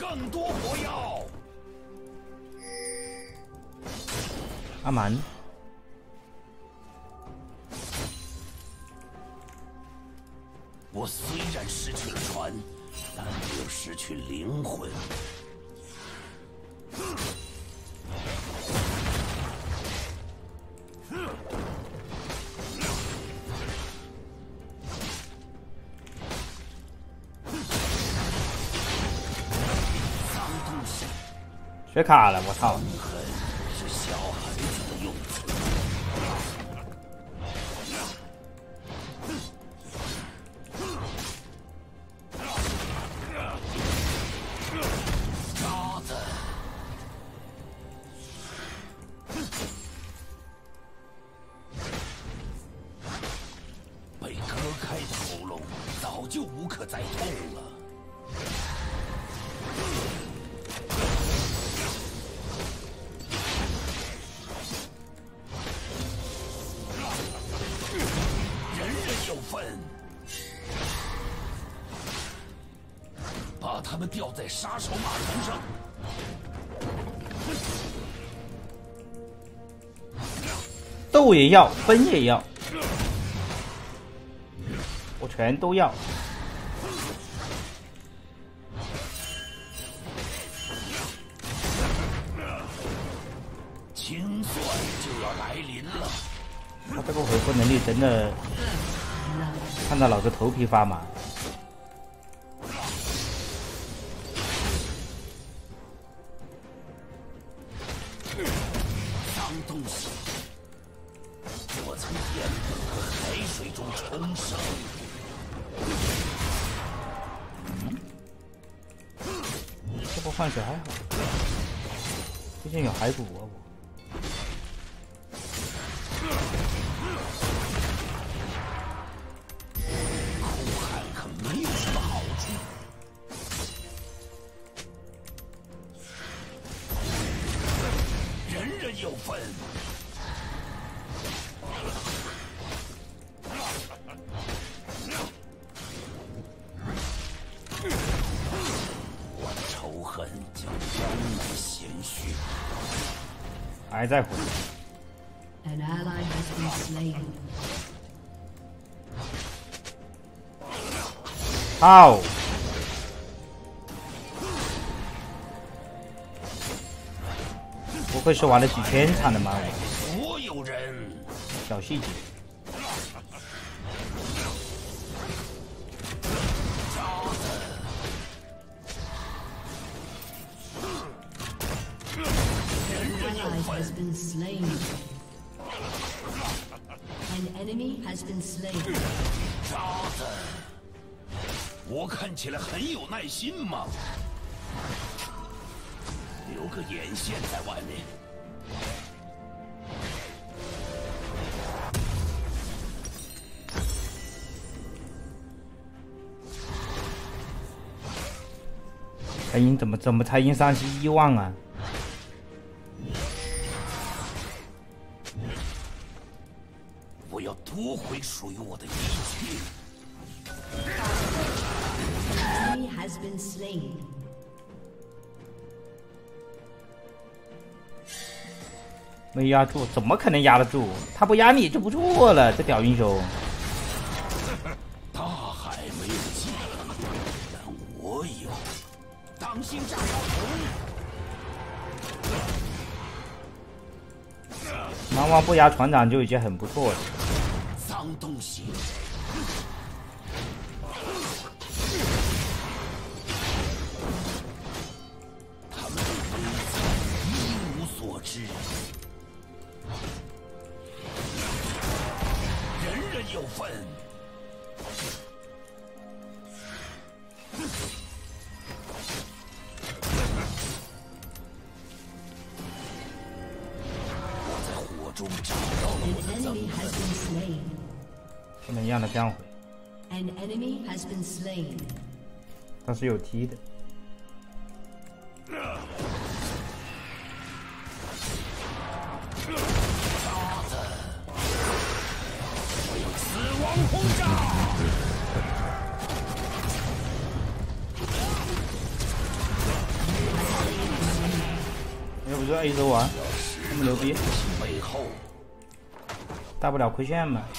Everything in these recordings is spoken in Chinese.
更多火药。 阿蛮， 我虽然失去了船，但没有失去灵魂。 学卡了，我操！ 恨是小孩子的用词。渣子，被割开的喉咙早就无可再痛了。把他们吊在杀手马头上。 斗也要，分也要，我全都要。 清算就要来临了。 他这个回复能力真的看到老子头皮发麻。 脏东西，我曾眼本和海水中重生。 这波换血还好，毕竟有骸骨啊我。 哭喊可没有什么好处。人人有份。我的仇恨将沾满鲜血。 还在回。 An ally has been slain. 好。不会是玩了几千场的吗？ 所有人， 小细节。 Has been slain. An enemy has been slain. 渣子，我看起来很有耐心吗？留个眼线在外面。 才赢怎么才赢31万啊？ 我要夺回属于我的一切。 Enemy has been slain. 没压住，怎么可能压得住？他不压你就不错了，这屌英雄。 大海没有记忆，但我有。当心炸药桶！ 狼王不压船长就已经很不错了。 脏东西！他们对悲惨一无所知。人人有份。我在火中找到了我的憎恨。 不能让他这样回。 An enemy has been slain. 他是有踢的。 渣子，我有死亡轰炸！ 就是 A 走啊，那么牛逼， 背后大不了亏线嘛。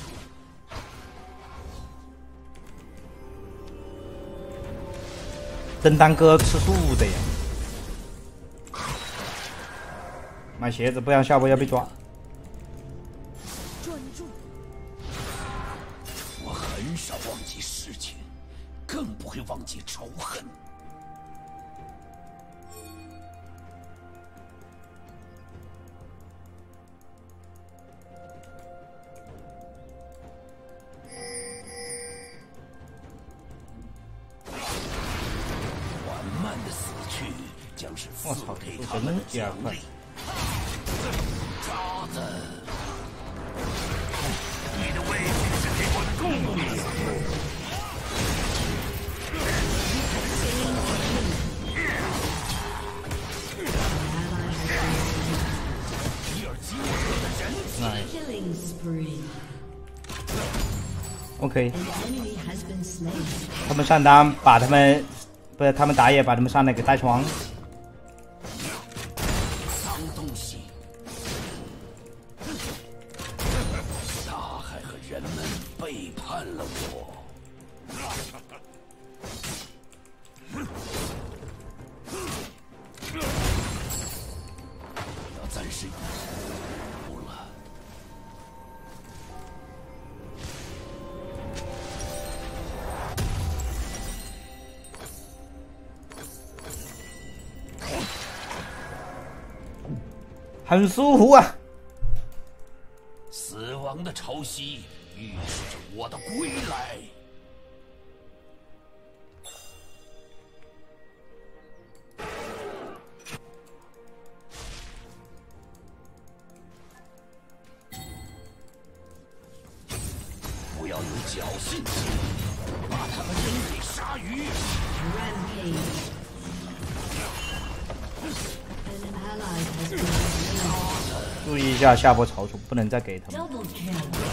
真当哥吃素的呀！买鞋子，不然下播要被抓。 专注。 我很少忘记事情，更不会忘记仇恨。缓慢的死去，将是赐给他们的奖励。渣子，你的位置是给我供的。比尔基沃特的人 Killing spree. OK， An enemy has been slain. 他们上单把他们，不是他们打野把他们上来给带床。 脏东西，大海和人们背叛了我。要暂时不了。 很舒服啊！ 死亡的潮汐预示着我的归来。不要有侥幸心，把他们扔给鲨鱼。 Rampage. An ally has been slain. 注意一下下波草丛，不能再给他们。 Double kill.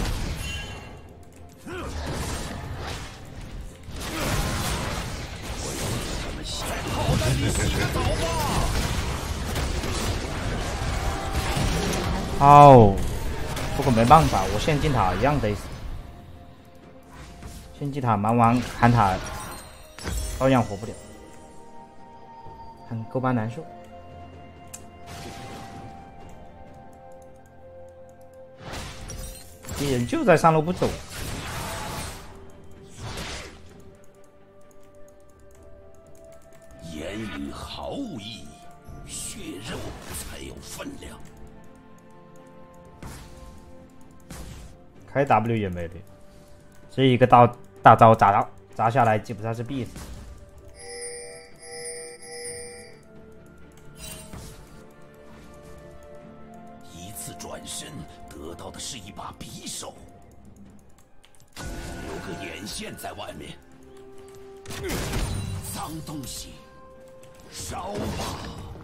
哦，不过没办法，我陷进塔一样得死。陷进塔忙完喊塔，照样活不了，很够班难受。敌人就在上路不走， 言语毫无意义，血肉才有分量。 开 W 也没了，这一个大招砸下来，基本上是必死。 一次转身得到的是一把匕首，留个眼线在外面。脏东西，烧吧！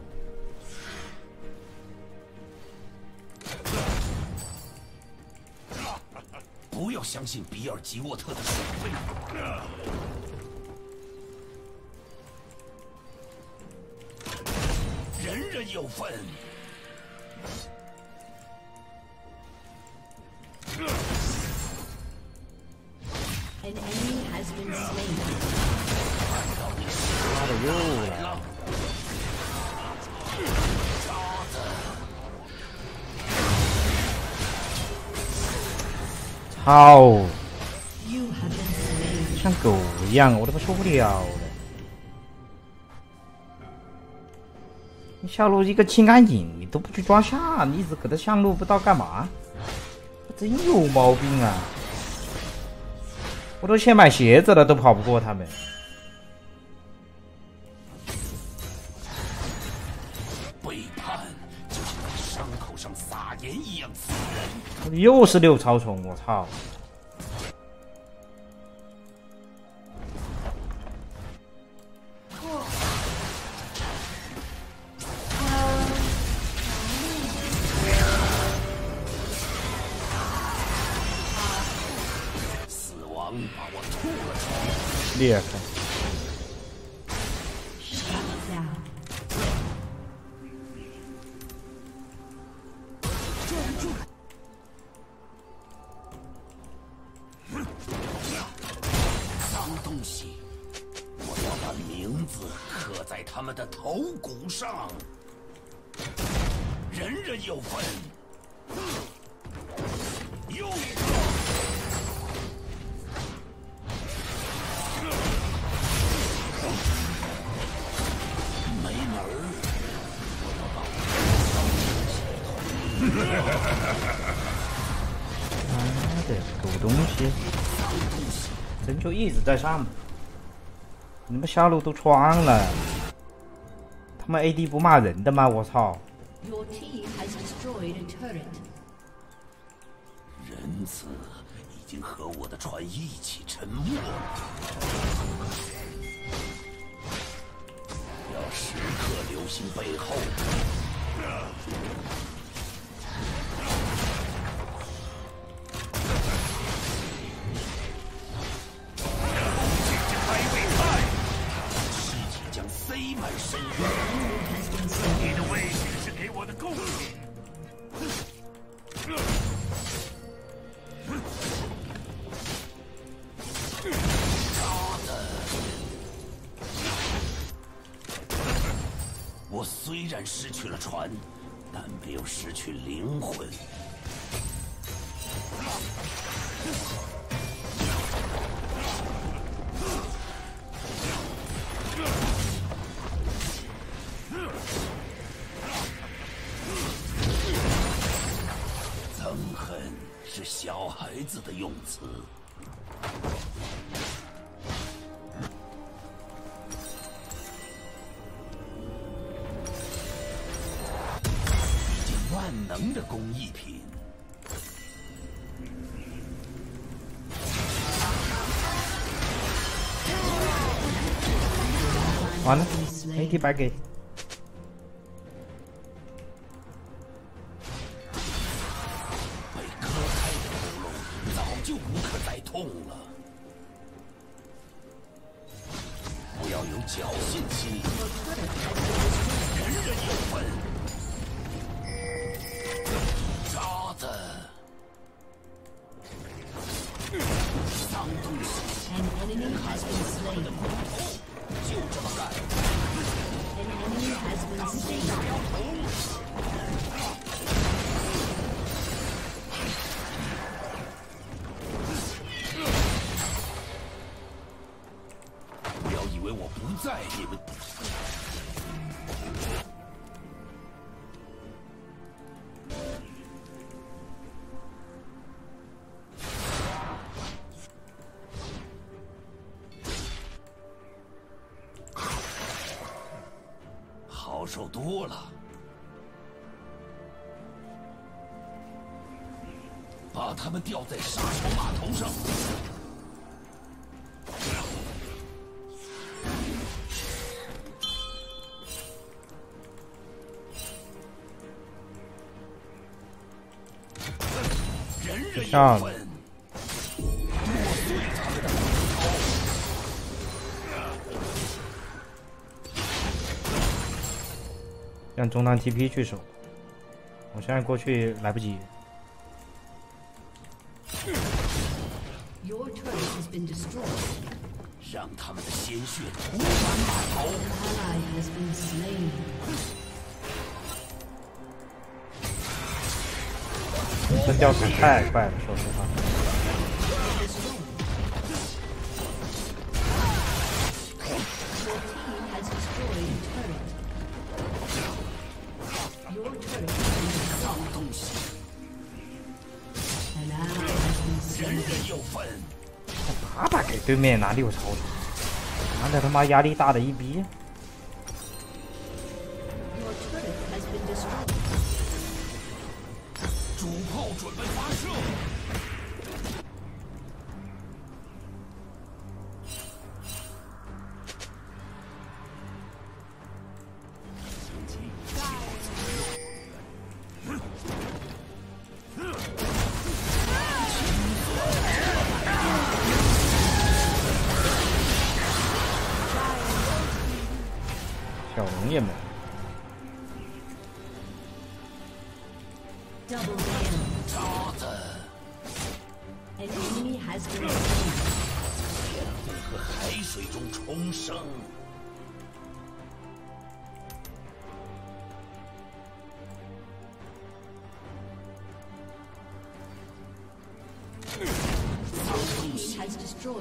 不要相信比尔吉沃特的守卫。人人有份。 An enemy has been slain. 妈的又来了！操！ You have been slain. 像狗一样，我他妈受不了了！你下路一个清干净，你都不去抓下，你一直搁这上路不知道干嘛？真有毛病啊！我都先买鞋子了，都跑不过他们。 背叛就像在伤口上撒盐一样刺人。 又是6草丛，我操！ 死亡把我吐了出来。 裂开。 Shut down. 字刻在他们的头骨上，人人有份。又一个，没门儿！ 妈的，狗东西！人就一直在上面，你们下路都穿了，他们 AD 不骂人的吗？我操！ Your team has destroyed a turret. 仁慈已经和我的船一起沉没了，要时刻留心背后。尸体将塞满深渊。你的危险是给我的贡献。 我虽然失去了船，但没有失去灵魂。憎恨是小孩子的用词。 万能的工艺品， 完了 ，AD 白给。 被割开的喉咙早就无可再痛了。不要有侥幸心理，人人有份。 渣子，脏东西！ An enemy has been slain. 就这么干！ An enemy has been slain. 不要以为我不在，你们。 好受多了，把他们吊在沙场码头上。人人有份。 让中单 TP 去守，我现在过去来不及。 Your turret has been destroyed. 让他们的鲜血涂满码头。 An ally has been slain. 这掉水太快了，说实话。 人人有份。 爸爸给对面拿6超的，妈的他妈压力大的一逼。 主炮准备发射。 小龙也没。 Double damage. 渣子， An enemy has been slain. 天赋和海水中重生。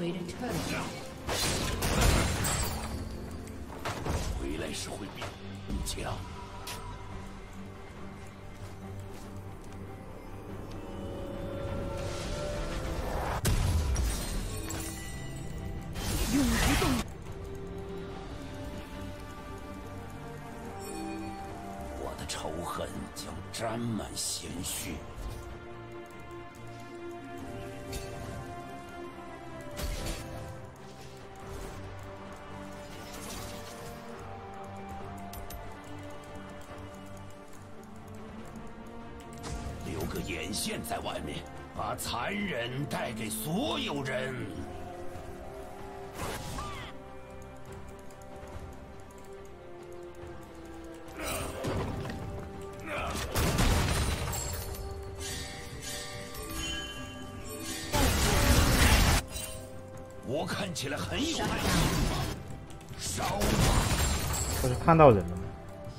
destroyed a turret. 回来时会比你强。 永不动。 我的仇恨将沾满鲜血。留个眼线在外面，把残忍带给所有人。我看起来很有耐心吗？烧吧！ 不是看到人了吗？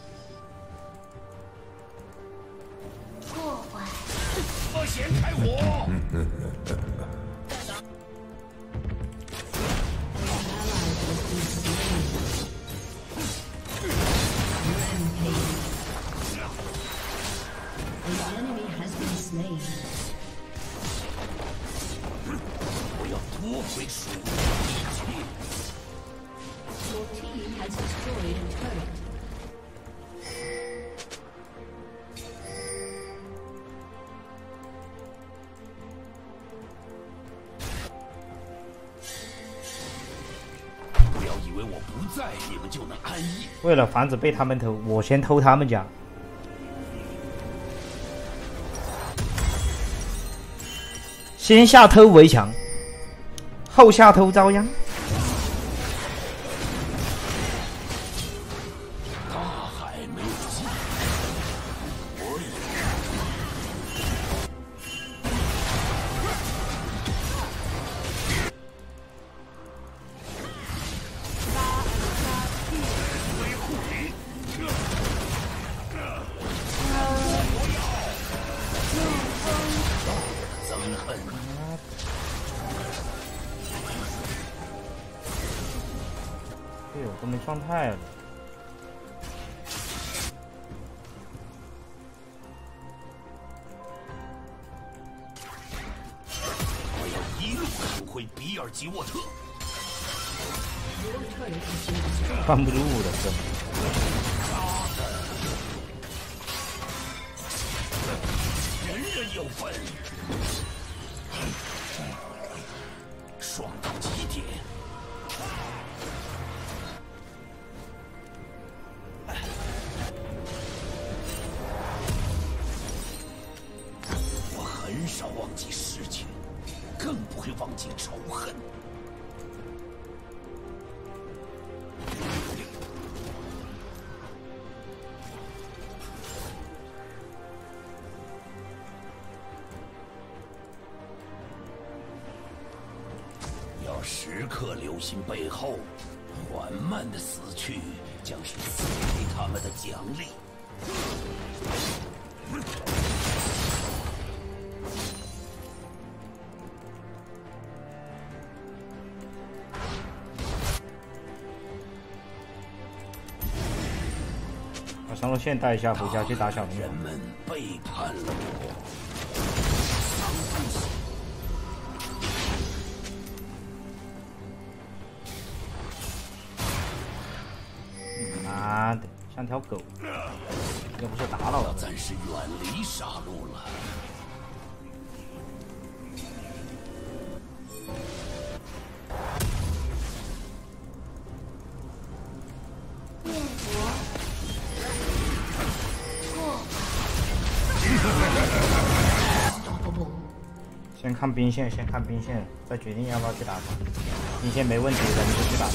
破坏。 不嫌开火！ 我要夺回属于的一切。 Your team has destroyed a turret. 不要以为我不在，你们就能安逸。 为了防止被他们偷，我先偷他们家。先下偷围墙，后下偷遭殃。 大海没有尽头，我维护你。憎恨。 队友都没状态了。 我要一路砍回比尔吉沃特。 Your turret has been destroyed. 关不住了，这。 人人有份。爽到极点。我很少忘记事情，更不会忘记仇恨。要时刻留心背后，缓慢的死去将是赐给他们的奖励。 把上路线带一下，回家去打小明。 人们背叛了我。 妈的，像条狗！要不是打扰了， 要暂时远离杀戮了。 先看兵线，先看兵线，再决定要不要去打他。兵线没问题，咱们就去打。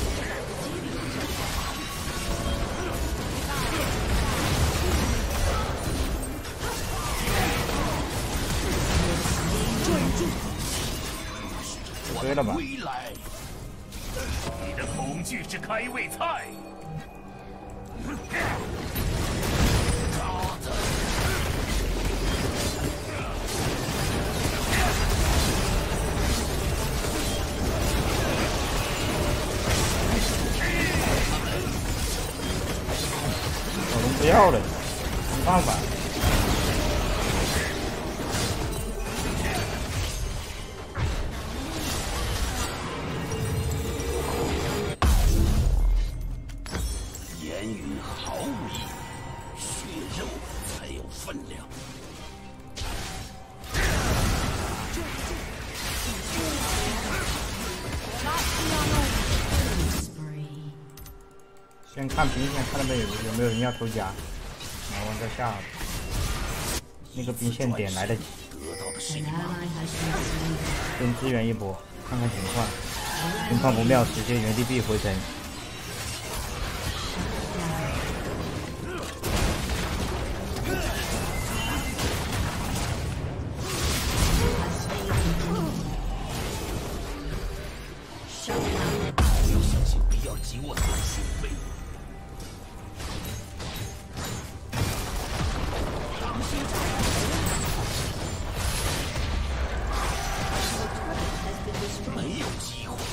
对了吧？ 归来，你的恐惧是开胃菜。 不要了，没办法。 言语毫无意义，血肉才有分量。 先看兵线，看到没有？有没有人要投甲？马王在下，那个兵线点来得及， 得到的是一 An 把 ally has been slain. 先支援一波，看看情况。情况不妙，直接原地币回城。 不要相信比尔吉沃塔的行为。没有机会。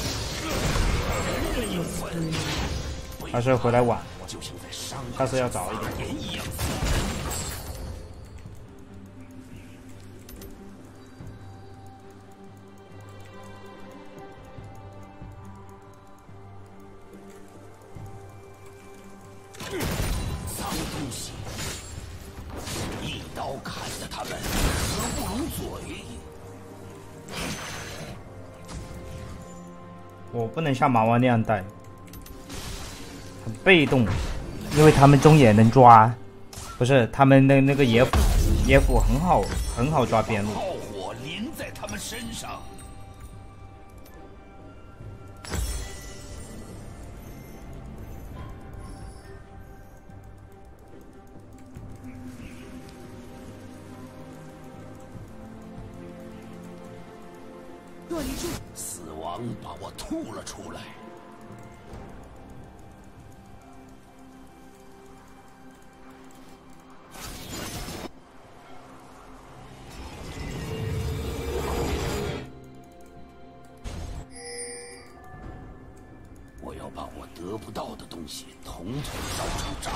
人人有份。 他是回来晚， 就像在伤下次要早一点。 人一样。脏东西，一刀砍了他们，合不拢嘴。 我不能像马王那样带，很被动，因为他们中野能抓，不是他们的那个野辅很好抓边路。 炮火淋在他们身上。死亡把我吐了出来。我要把我得不到的东西统统烧成渣。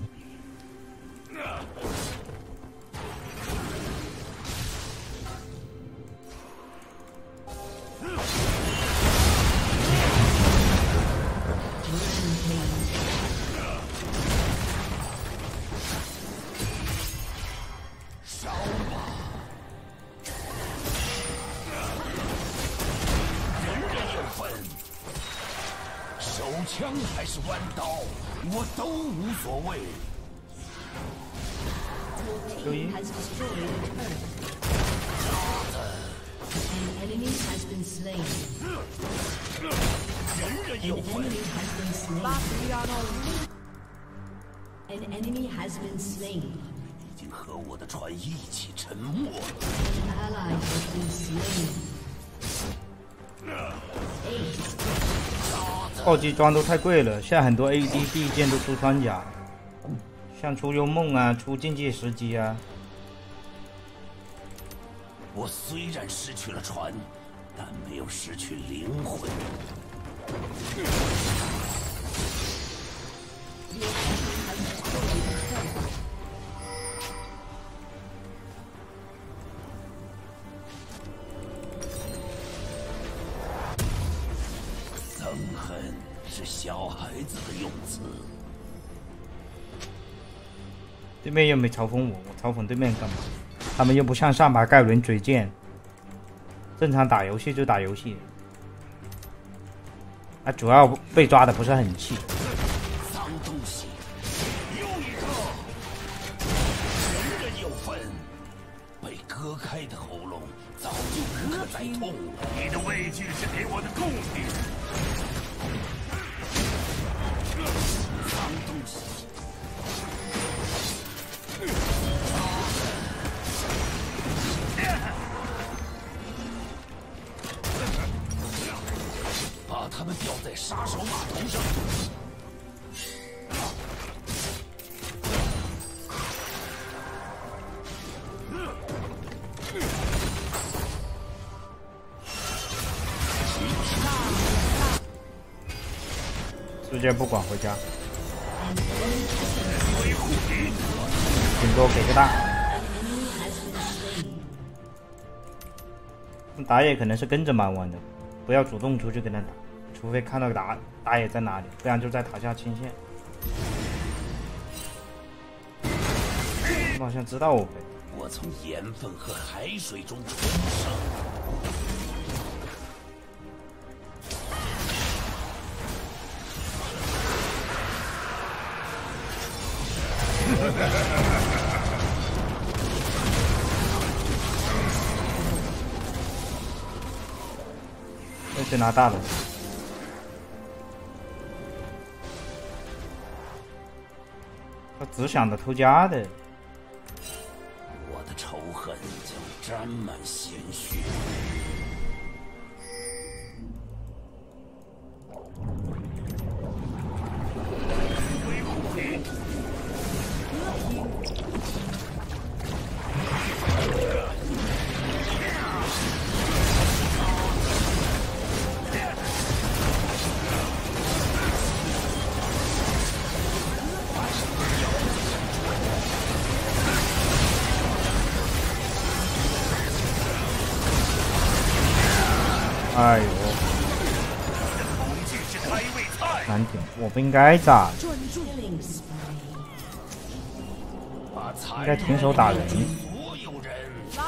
烧吧！人人有份。手枪还是弯刀，我都无所谓。 注意， Has destroyed a turret. An enemy has been slain. 人人有 An 份。 enemy has been slain. An enemy has been slain. 已经和我的船一起沉没了。 An ally has been slain. Ace. 暴击装都太贵了，现在很多 AD 第一件都出穿甲，像出幽梦啊，出境界时机啊。 我虽然失去了船，但没有失去灵魂。憎恨是小孩子的用词。 对面又没嘲讽我，我嘲讽对面干嘛？他们又不像上把盖伦嘴贱，正常打游戏就打游戏。啊，主要被抓的不是很气。 脏东西，又一个，人人有份。被割开的喉咙早就无可再痛了。你的畏惧是给我的贡品。脏东西。把他们吊在杀手码头上。 直接不管回家。 摧毁顶多给个大。打野可能是跟着蛮玩的，不要主动出去跟他打，除非看到打野在哪里，不然就在塔下清线。他好像知道我呗。 我从盐分和海水中重生。 又去拿大了。他只想着偷家的。 我的仇恨将沾满鲜血。 哎呦，难听，我不应该炸，应该停手打人。 所有人。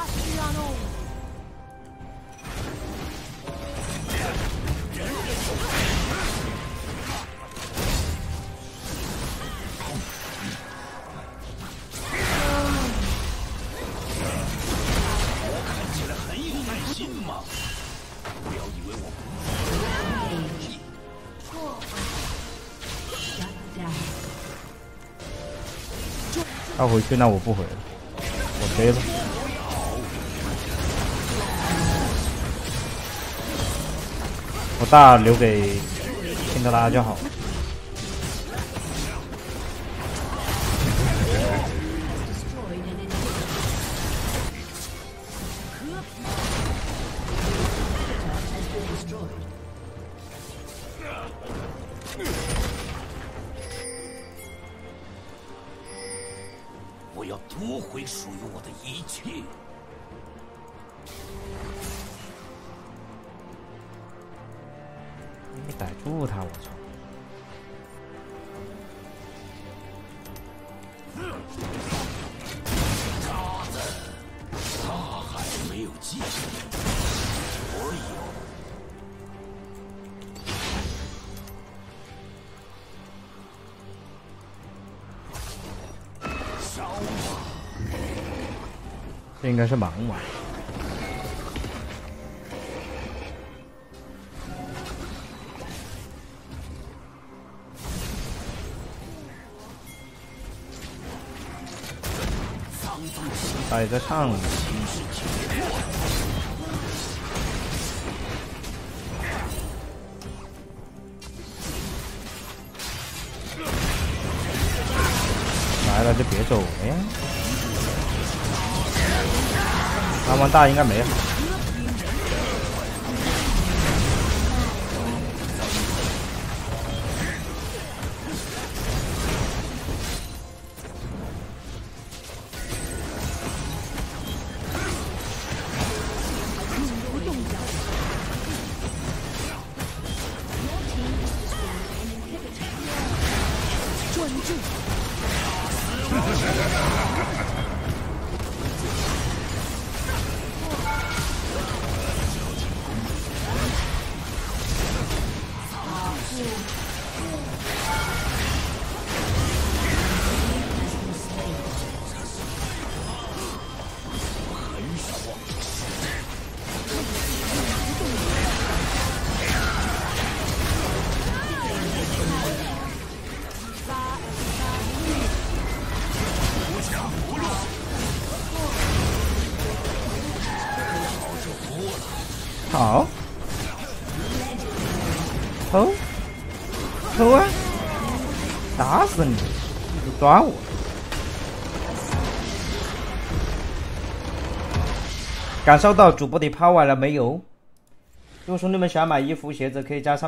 我看起来很有耐心嘛。不要以为我他回去，那我不回了，我飞了。我大留给辛德拉就好。 我要夺回属于我的一切。 没逮住他，我操！ 渣子，大海没有记忆，我有。烧吧！ 这应该是盲玩。他也在唱。来了就别走了呀！拿完大应该没了。好，偷啊！打死你！你抓我！感受到主播的 power 了没有？如果说你们想买衣服、鞋子，可以加上。